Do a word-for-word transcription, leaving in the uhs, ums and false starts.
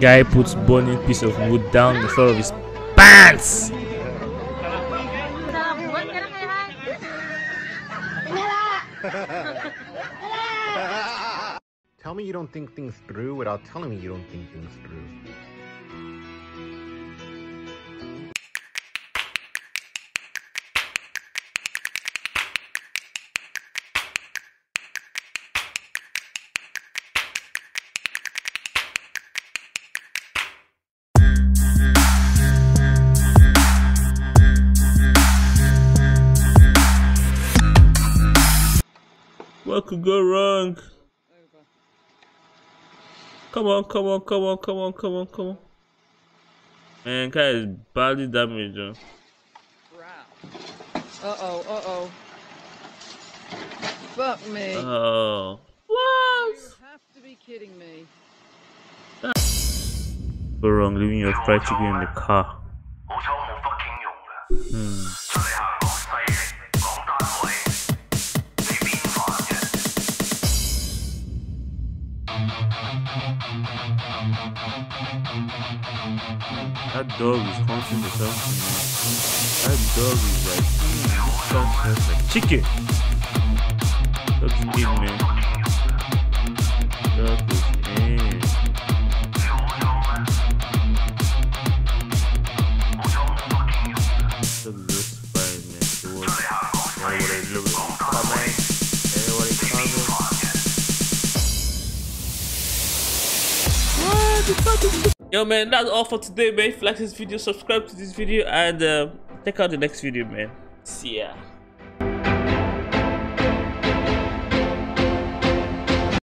Guy puts burning piece of wood down the floor of his pants. Tell me you don't think things through without telling me you don't think things through. What could go wrong? Come on, come on, come on, come on, come on, come on. Man, guy is badly damaged. Huh? Uh oh, uh oh. Fuck me. Oh. What? You have to be kidding me. Go wrong, leaving your fried chicken in the car. Hmm. That dog is haunting the something, man. That dog is like, mm, this like chicken. Dog's in, man. Dog is in. Dog is just fine, man. So what? Everybody look at it coming. Everybody coming. What the fuck is this? Yo man, that's all for today, man. If you like this video, subscribe to this video and uh, check out the next video, man. See ya.